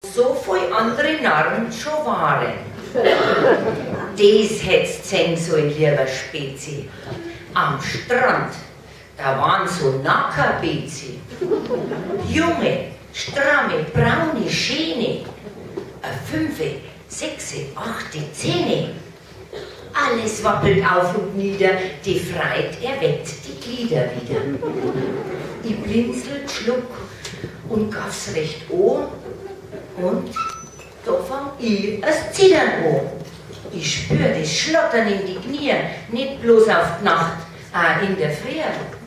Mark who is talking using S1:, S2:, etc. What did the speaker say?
S1: So viel andere Narren schon waren. Das hätt's sehen sollen, lieber Spezi. Am Strand, da waren so Nackerbezi. Junge, stramme, braune Schäne. 5, 6, 8, 10. Alles wappelt auf und nieder, die Freit erweckt die Glieder wieder. Ich blinzelt, schluck und gaff's recht an und da fang ich das Zittern an. Ich spür das Schlottern in die Knie, nicht bloß auf die Nacht, auch in der Früh.